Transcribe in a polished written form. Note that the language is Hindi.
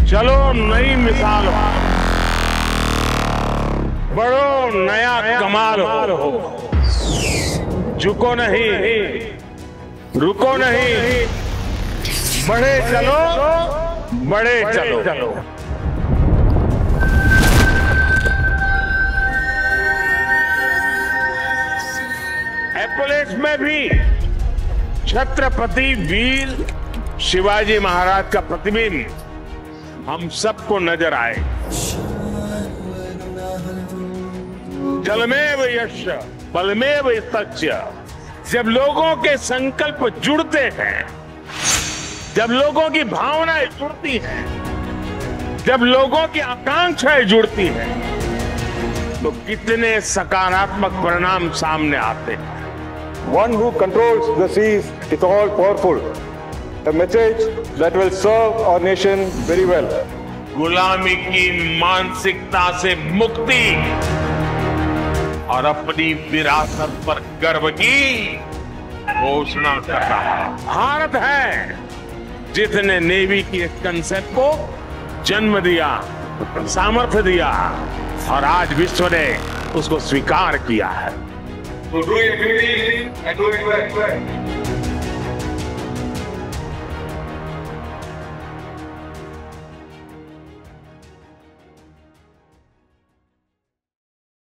चलो नई मिसाल हो, बढ़ो नया कमाल हो, झुको नहीं, रुको नहीं, बढ़े चलो, बढ़े चलो। एपोलिस में भी छत्रपति वीर शिवाजी महाराज का प्रतिबिंब हम सबको नजर आए। जलमेव यस्य बलमेव तस्य। जब लोगों के संकल्प जुड़ते हैं, जब लोगों की भावनाएं जुड़ती हैं, जब लोगों की आकांक्षाएं जुड़ती हैं, तो कितने सकारात्मक परिणाम सामने आते हैं। One who controls the seas is all powerful. A message that will serve our nation very well. गुलामी की मानसिकता से मुक्ति और अपनी विरासत पर गर्व की घोषणा कर रहा है। भारत है जिसने नेवी की इस कंसेप्ट को जन्म दिया, सामर्थ्य दिया और आज विश्व ने उसको स्वीकार किया है। So do it quickly and do it well.